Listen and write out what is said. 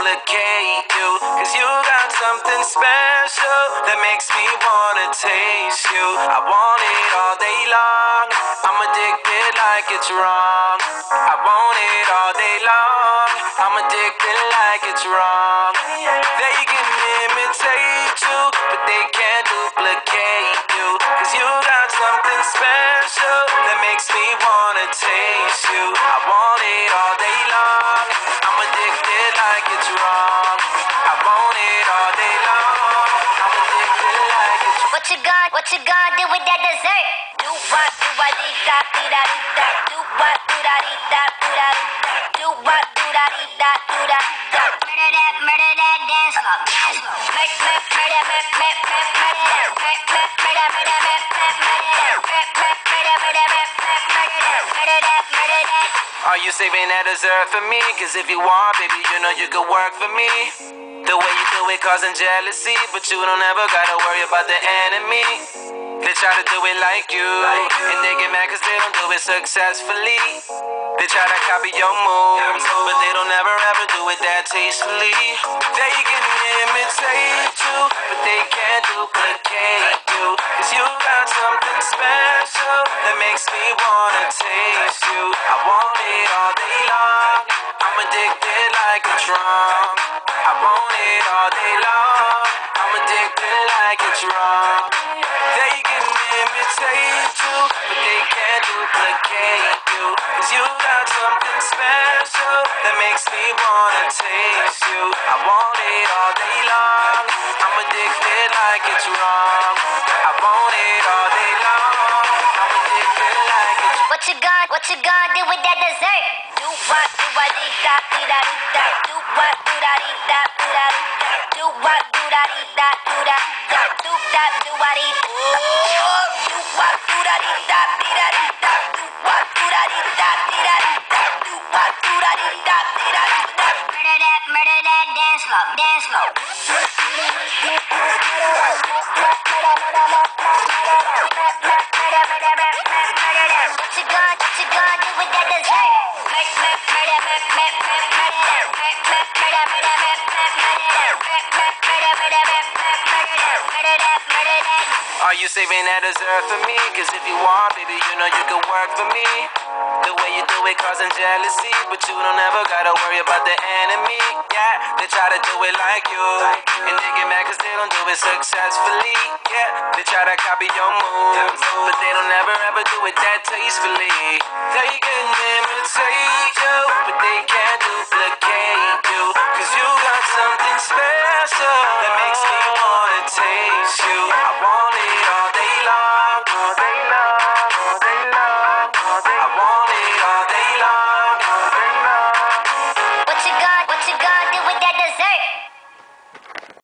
duplicate you, cause you got something special that makes me wanna taste you. I want it all day long, I'm addicted like it's wrong. I want it all day long, I'm addicted like it's wrong. They can imitate you, but they can't duplicate you, cause you got something special that makes me wanna taste you. I want it all day long, I'm addicted like it's wrong. I want it all day long, I'm addicted like it's wrong. What you gonna do with that dessert? Do what, do I dee da dee da dee da. Do what, do da dee da do da dee da. Do what, do da dee da do da da. Murder that dance floor, dance floor. Make murder that, murder that, murder that. Are you saving that dessert for me? Cause if you are, baby, you know you could work for me. The way you do it causing jealousy, but you don't ever gotta worry about the enemy. They try to do it like you, and they get mad cause they don't do it successfully. They try to copy your moves, but they don't ever ever do it that tastefully. They can imitate you, but they can't duplicate you, cause you got something special that makes me wanna taste you. I want it all day long, I'm addicted like it's wrong. I want it all day long, I'm addicted like it's wrong. They can imitate you, but they can't duplicate you, cause you got something special that makes me wanna taste you. I want it all day long, I'm addicted like it's wrong. I want it all day long, I'm addicted like it's wrong. What you gonna do with that dessert? Do what, do I dee da dee da dee da. Do what, do da dee da do da dee da. Do what, do da dee da do da da. Do that, do I dee. Do what, do da dee da dee da dee da. Do what, do da dee da dee da dee da. Do what, do da dee da dee da dee da. Murder that dance floor, dance floor. What you gonna do with that dessert? Are you saving that dessert for me? Cause if you are, baby, you know you can work for me. The way you do it causing jealousy, but you don't ever gotta worry about the enemy. Yeah, they try to do it like you, and they get mad cause they don't do it successfully. Yeah, they try to copy your moves, but they don't ever ever do it that tastefully. They